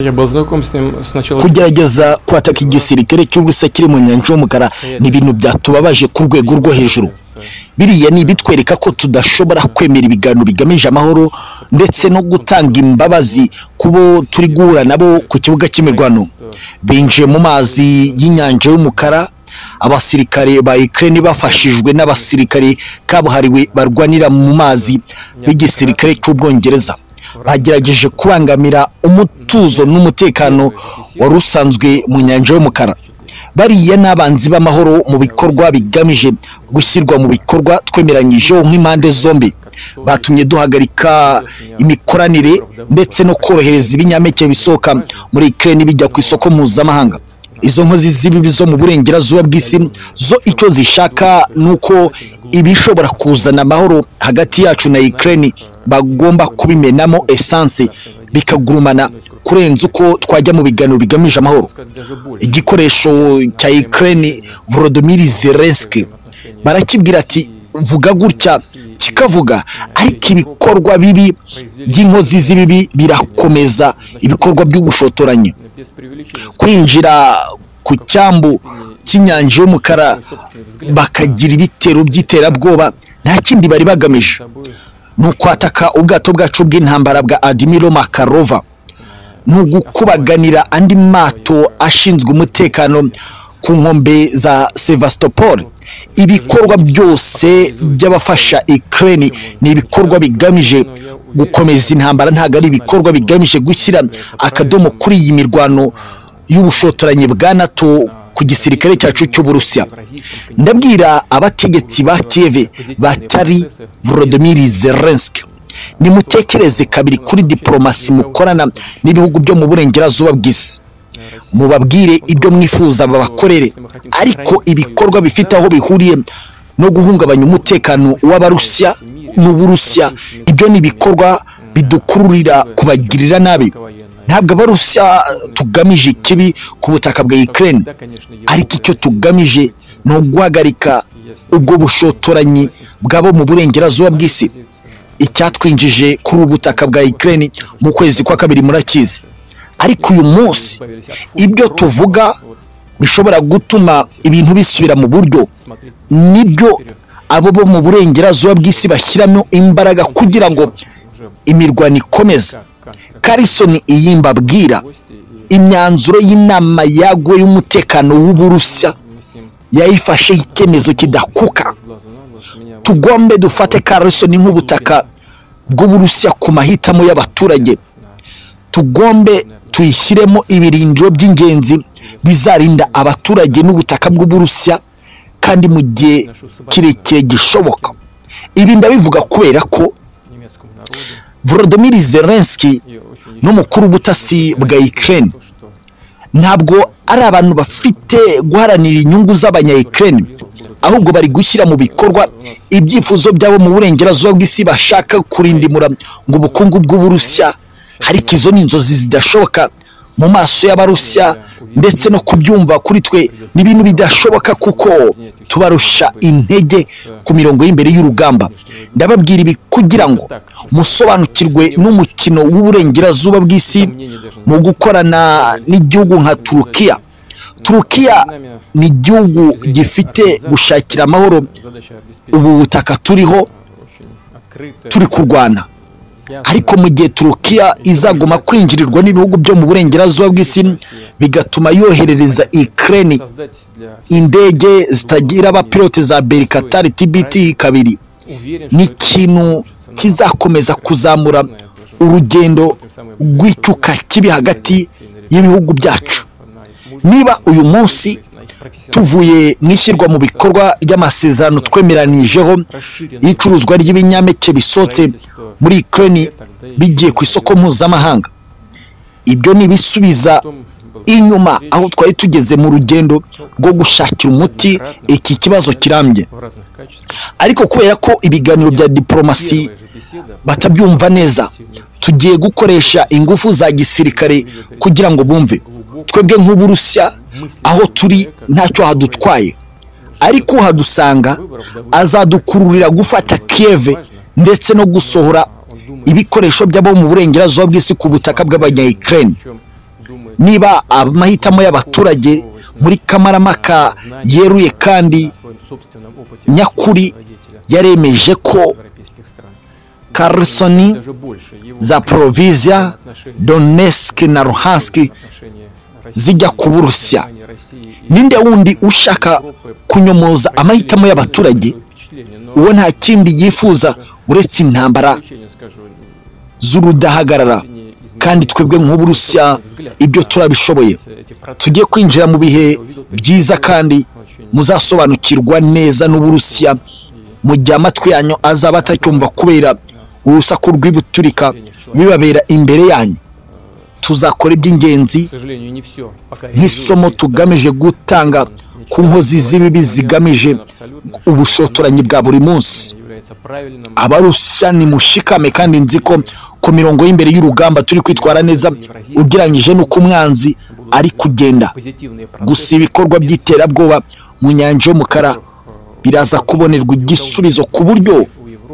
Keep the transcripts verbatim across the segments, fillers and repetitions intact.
kugerageza kwataka igisirikare cy'ubusa kiri mu nyanja y'umukara ni ibintu byatubabaje ku rwego rwo hejuru. Biriya ni bitwereka ko tudashobora kwemera ibiganiro bigamije amahoro ndetse no gutanga imbabazi kubo turi guhura nabo ku kibuga cy'imirwano. Binjiye mu mazi y'inyanja y'umukara, abasirikare ba Ukraine bafashijwe n'abasirikare kabuhariwe barwanira mu mazi b'igisirikare cy'Ubwongereza. Bagerageje kubangamira umutuzo n'umutekano wari usanzwe mu nyanja y'umukara. Bariya n'abanzi b'amahoro mu bikorwa bigamije gushyirwa mu bikorwa twemeranyije nk'impande zombi. Batumye duhagarika imikoranire ndetse no korohereza ibinyampeke bisohoka muri Ukraine bijya ku isoko mpuzamahanga. Izo nkozi z'ibibi zo mu burengerazuba bw'isi zo icyo zishaka nuko ibishobora kuzana amahoro hagati yacu na Ukraine bagomba kubimenamo essence bikagurumana kurenza uko twajya mu biganiro bigamije amahoro. Igikoresho cya Ukraine Volodymyr Zelensky barakibwira ati vuga gutya kikavuga, ariko ibikorwa bibi by'inkozi z'ibibi birakomeza ibikorwa by'ubushotoranyi. Kwinjira ku cyambu cy'inyanja y'umukara bakagira ibitero by'iterabwoba nta kindi bari bagamije, ni ukwataka ubwato bwacu bw'intambara bwa Admiral Makarova, ni ugukubaganira andi mato ashinzwe umutekano ku nkombe za Sevastopol. Ibikorwa byose by'abafasha Ukraine ni ibikorwa bigamije gukomeza intambara, ntago ari ibikorwa bigamije gushyira akadomo kuri iyi mirwano y'ubushotoranyi bwa NATO ku gisirikare cyacu cy'Uburusiya. Ndabwira abategetsi ba Kiev batari Volodymyr Zelensky, nimutekereze kabiri kuri diplomasi mukorana n'ibihugu byo mu burengerazuba bw'isi. Mubabwire ibyo mwifuza babakorere, ariko ibikorwa bifite aho bihuriye no guhungabanya umutekano w'Abarusiya n'Uburusiya, ibyo ni ibikorwa bidukururira kubagirira nabi. Ntabwo Abarusiya tugamije ikibi ku butaka bwa Ukraine, ariko icyo tugamije no guhagarika ubwo bushotoranyi bwabo mu burengerazuba bw'isi. Icyatwinjije kuri ubutaka bwa Ukraine mu kwezi kwa kabiri murakizi, ariko uyu munsi ibyo tuvuga bishobora gutuma ibintu bisubira mu buryo, nibyo abo bo mu burengerazuba bw'isi bashyiramo imbaraga kugira ngo imirwano ikomeze. Carson iyimbabwira imyanzuro y'inama yaguye y'umutekano w'Uburusiya yayifashe icyemezo kidakuka. Tugombe dufate Carson nk'ubutaka bw'Uburusiya ku mahitamo y'abaturage. Tugombe tuyishyiremo ibirindiro by'ingenzi bizarinda abaturage n'ubutaka bw'Uburusiya kandi mu gihe kirekire gishoboka. Ibi ndabivuga kubera ko Volodymyr Zelensky n'umukuru w'ubutasi bwa Ukraine ntabwo ari abantu bafite guharanira inyungu z'abanya Ukraine, ahubwo bari gushyira mu bikorwa ibyifuzo byabo mu burengerazuba bw'isi bashaka kurindimura ngo ubukungu bw'Uburusiya. Ariko izo ni inzozi zidashoboka mu maso y'Abarusiya, ndetse no kubyumva kuri twe ni ibintu bidashoboka kuko tubarusha intege ku mirongo y'imbere y'urugamba. Ndababwira ibi kugira ngo musobanukirwe n'umukino w'uburengerazuba bw'isi mu gukorana n'igihugu nka Turukiya. Turukiya ni igihugu gifite gushakira amahoro ubu butaka turiho turi kurwana, ariko mu gihe Turukiya izaguma kwinjirirwa n'ibihugu byo mu burengerazuba bw'isi bigatuma yoherereza Ukraine indege zitagira abapilote za Berkatar T B T kabiri, ni ikintu kizakomeza kuzamura urugendo rw'icyuka kibi hagati y'ibihugu byacu. Niba uyu munsi tuvuye n'ishyirwa mu bikorwa ry'amasezerano twemeranijeho y'icuruzwa ry'ibinyampeke bisotse muri Ukraine bigiye ku isoko mpuzamahanga, ibyo nibisubiza inyuma aho twari tugeze mu rugendo rwo gushakira umuti iki kibazo kirambye. Ariko kubera ko ibiganiro bya diplomasi batabyumva neza, tugiye gukoresha ingufu za gisirikare kugira ngo bumve. Twebwe nk'Uburusiya aho turi ntacyo hadutwaye, ariko hadusanga azadukururira gufata Kiev ndetse no gusohora ibikoresho byabo mu burengerazuba bw'isi ku butaka bw'abanya Ukraine. niba amahitamo y'abaturage muri Kamaramaka yeruye kandi nyakuri yaremeje ko Kherson, Zaporizhia, Donetsk na Luhansk zijya ku Burusiya, ninde wundi ushaka kunyomoza amahitamo y'abaturage? Uwo nta kindi yifuza uretse intambara z'urudahagarara, kandi twebwe nk'Uburusiya ibyo turabishoboye. Tugiye kwinjira mu bihe byiza kandi muzasobanukirwa neza n'Uburusiya mu gihe amatwi yanyu azaba atacyumva kubera urusaku rw'ibuturika bibabera imbere yanyu. Tuzakora iby'ingenzi nk'isomo tugamije gutanga ku nkozi z'ibibi zigamije ubushotoranyi bwa buri munsi. Abarusiya nimushikame, kandi nzi ko ku mirongo y'imbere y'urugamba turi kwitwara neza ugereranyije n'uko umwanzi ari kugenda. Gusa ibikorwa by'iterabwoba mu nyanja y'umukara biraza kubonerwa igisubizo ku buryo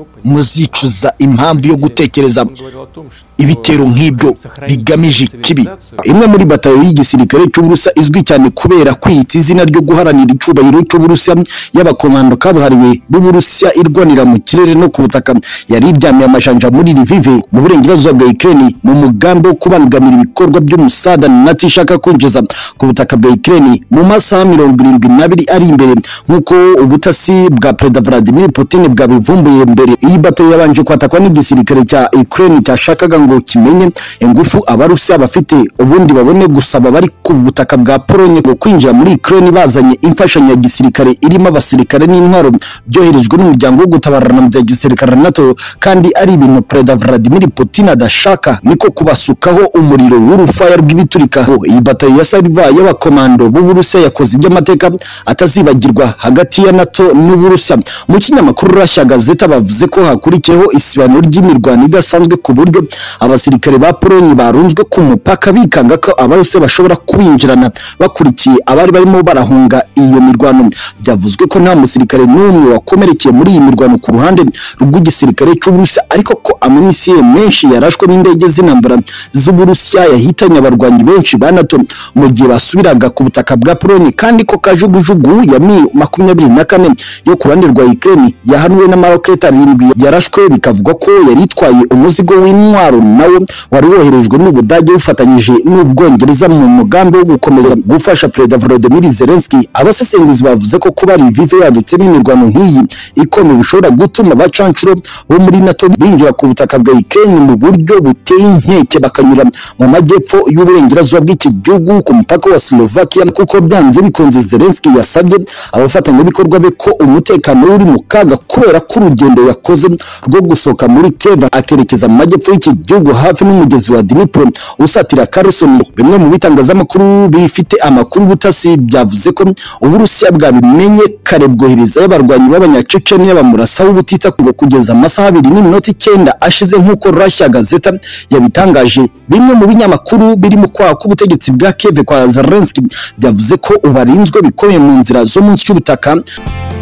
muzicuza impamvu yo gutekereza ibitero nk'ibyo bigamije ikibi. Imwe muri batayo y'igisirikare cy'Uburusiya izwi cyane kubera kwita izina ryo guharanira icyubahiro cy'Uburusiya y'abakomando kabuhariwe b'Uburusiya irwanira mu kirere no ku butaka yari iryamiye amajanja muri Lviv mu burengerazuba bwa Ukraine mu mugambi wo kubangamira ibikorwa by'umusada NATO ishaka kwinjiza ku butaka bwa Ukraine mu masaha mirongo irindwi n'abiri ari imbere, nk'uko ubutasi bwa Perezida Vladimir Putin bwabivumbuye mbere. Iyi batayo yabanje kwatakwa n'igisirikare cya Ukraine cyashakaga ngo kimenye ingufu Abarusiya bafite, ubundi babone gusaba bari ku butaka bwa Polonye ngo kwinjira muri Ukraine bazanye imfashanyo ya gisirikare irimo abasirikare n'intwaro byoherejwe n'umuryango wo gutabarana mu gisirikare NATO, kandi ari ibintu Perezida Vladimir Putin adashaka, niko kubasukaho umuriro w'urufaya rw'ibiturikaho. Iyi batayo ya Salva y'abakomando b'Uburusiya yakoze iby'amateka atazibagirwa hagati ya NATO n'Uburusiya. Mu kinyamakuru Russia Gazeta bavuze ko hakurikiyeho isibaniro ry'imirwano idasanzwe ku buryo abasirikare ba Polonye barunzwe ku mupaka bikanga ko Abarusiya bashobora kubinjirana bakurikiye abari barimo barahunga iyo mirwano. Byavuzwe ko nta musirikare n'umwe wakomerekeye muri iyi mirwano ku ruhande rw'igisirikare cy'Uburusiya, ariko ko amamisire menshi yarashwe n'indege z'intambara z'Uburusiya yahitanye abarwanyi benshi ba NATO mu gihe basubiraga ku butaka bwa Polonye, kandi ko kajugujugu ya Mi makumyabiri na kane yo ku ruhande rwa Ukraine yahanuwe n'amaroketi arindwi yarashwe, bikavuga ko yari itwaye umuzigo w'intwaro nawo wari woherejwe n'Ubudage bufatanyije n'Ubwongereza mu mugambi wo gukomeza gufasha Perezida Volodymyr Zelensky. Abasesenguzi bavuze ko kuba Lviv yadutsemo imirwano nk'iyi ikomeye bishobora gutuma abacancuro bo muri NATO binjira ku butaka bwa Ukraine mu buryo buteye inkeke bakanyura mu majyepfo y'uburengerazuba bw'iki gihugu ku mupaka wa Slovakia, kuko byanze bikunze Zelensky yasabye abafatanyabikorwa be ko umutekano uri mu kaga kubera ko urugendo yakoze rwo gusohoka muri Kiev akerekeza mu majyepfo y'iki gihugu hafi n'umugezi wa Dnipro usatira Kherson. Bimwe mu bitangazamakuru bifite amakuru butasi byavuze ko Uburusiya bwabimenye kare bwohereza y'abarwanyi b'abanyacecenia bamurasa w'ubutitsa kugeza amasaha abiri n'iminota icyenda ashize, nk'uko Russia Gazeta yabitangaje. Bimwe mu binyamakuru biri mu kwaha k'ubutegetsi bwa Kiev kwa Zelensky byavuze ko ubarinzwe bikomeye mu nzira zo munsi y'ubutaka.